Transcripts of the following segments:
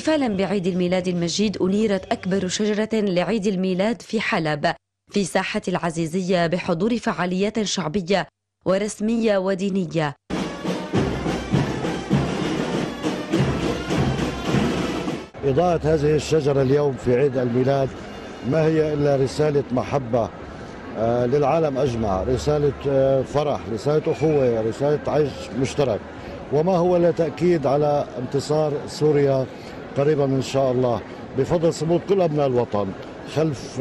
احتفالا بعيد الميلاد المجيد أنيرت أكبر شجرة لعيد الميلاد في حلب في ساحة العزيزية بحضور فعاليات شعبية ورسمية ودينية. إضاءة هذه الشجرة اليوم في عيد الميلاد ما هي إلا رسالة محبة للعالم أجمع، رسالة فرح، رسالة أخوة، رسالة عيش مشترك، وما هو إلا تأكيد على انتصار سوريا قريبا إن شاء الله بفضل صمود كل أبناء الوطن خلف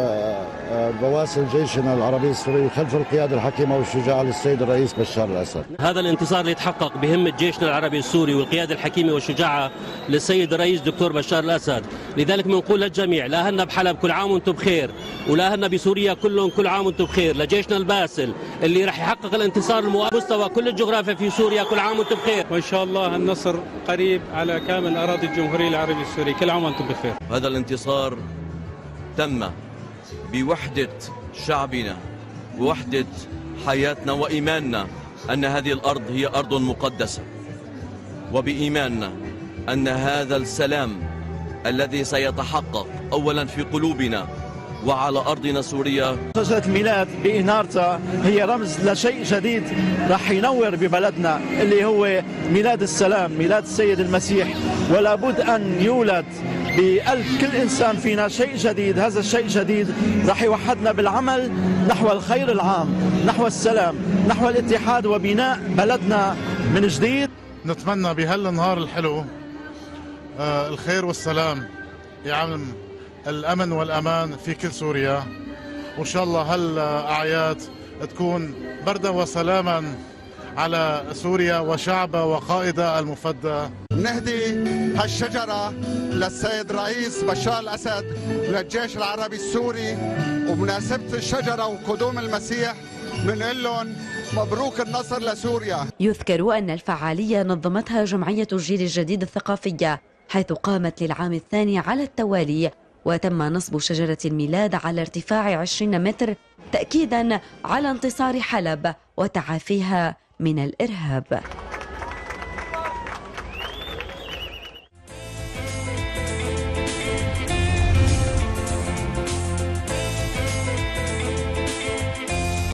بواسل جيشنا العربي السوري، خلف القيادة الحكيمة والشجاعة للسيد الرئيس بشار الأسد. هذا الانتصار اللي يتحقق بهمة جيشنا العربي السوري والقيادة الحكيمة والشجاعة للسيد الرئيس دكتور بشار الأسد، لذلك بنقول للجميع لا أهلنا بحلب كل عام وانتم بخير، ولا أهلنا بسوريا كلهم كل عام وانتم بخير، لجيشنا الباسل اللي رح يحقق الانتصار المستوى كل الجغرافيا في سوريا كل عام وانتم بخير، وإن شاء الله النصر قريب على كامل أراضي الجمهورية العربية السورية، كل عام وانتم بخير. هذا الانتصار تم بوحدة شعبنا ووحدة حياتنا وإيماننا أن هذه الأرض هي أرض مقدسة، وبإيماننا أن هذا السلام الذي سيتحقق أولا في قلوبنا وعلى أرضنا سوريا. شجرة الميلاد بإنارتها هي رمز لشيء جديد رح ينور ببلدنا اللي هو ميلاد السلام، ميلاد السيد المسيح، ولا بد أن يولد بقلب كل إنسان فينا شيء جديد. هذا الشيء الجديد رح يوحدنا بالعمل نحو الخير العام، نحو السلام، نحو الاتحاد وبناء بلدنا من جديد. نتمنى بهالنهار الحلو الخير والسلام يعم الأمن والأمان في كل سوريا، وإن شاء الله هالأعياد تكون بردا وسلاما على سوريا وشعبها وقائدها المفدى. نهدي هالشجرة للسيد رئيس بشار الأسد وللجيش العربي السوري، وبمناسبة الشجرة وقدوم المسيح بنقول لهم مبروك النصر لسوريا. يذكر أن الفعالية نظمتها جمعية الجيل الجديد الثقافية، حيث قامت للعام الثاني على التوالي، وتم نصب شجرة الميلاد على ارتفاع 20 متر تأكيدا على انتصار حلب وتعافيها من الإرهاب.